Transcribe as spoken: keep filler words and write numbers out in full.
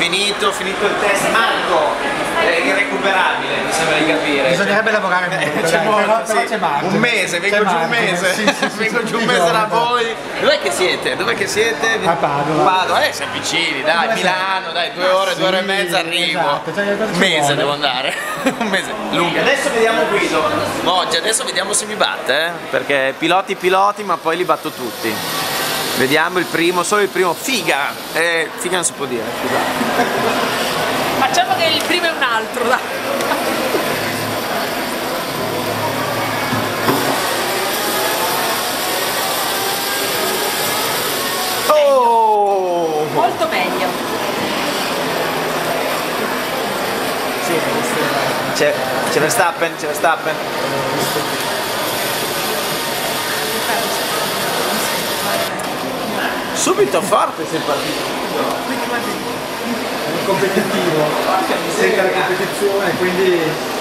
Finito, finito il test. Marco, è irrecuperabile, mi sembra di capire. Bisognerebbe lavorare molto, c'è dai, molto, però, sì. però c'è margine. Un mese, vengo giù un mese, sì, sì, sì, vengo sì, giù un sì, mese sì, da sì. voi. Dov'è che siete? Dov'è che siete? A Padova. Padova, eh, siamo vicini, dai, Milano, dai, due ore, sì, due ore e mezza arrivo. esatto, cioè, cosa Un ci mese vuole? devo andare, un mese lungo. Adesso vediamo Guido. Oggi adesso vediamo se mi batte, eh? Perché piloti piloti, ma poi li batto tutti. Vediamo il primo, solo il primo, figa! Eh, figa non si può dire, scusate. Facciamo che il primo è un altro, dai. Oh! Molto meglio. C'è, c'è Verstappen, c'è Verstappen. Subito forte sei partito. È competitivo, sente la competizione, quindi